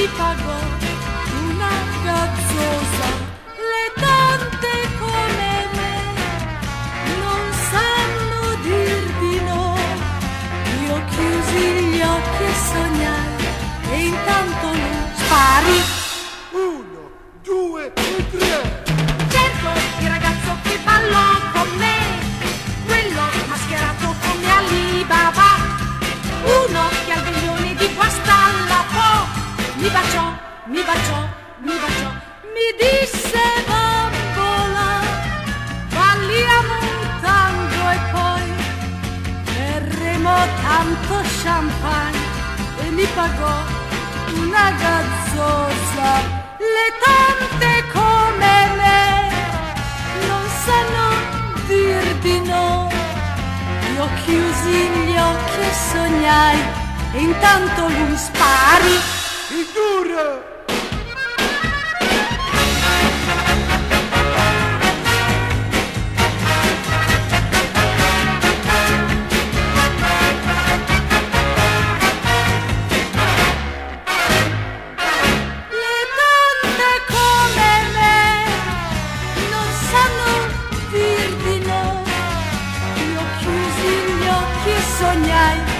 mi pagò una gazzosa. Le tante come me non sanno dir di no. Io chiusi gli occhi e sognai e intanto lui spari. 1, 2 e 3. Certo, il ragazzo che ballò con me, quello mascherato come Alibaba, uno che al veglione di Guastallapò mi baciò, mi baciò, mi baciò, mi disse bambola, balliamo un tango e poi berremo tanto champagne e mi pagò una gazzosa. Le tante come me non sanno dir di no. Io chiusi gli occhi e sognai e intanto lui spari. Figura! Le tante come me non sanno dir di no. Io chiusi gli occhi e sognai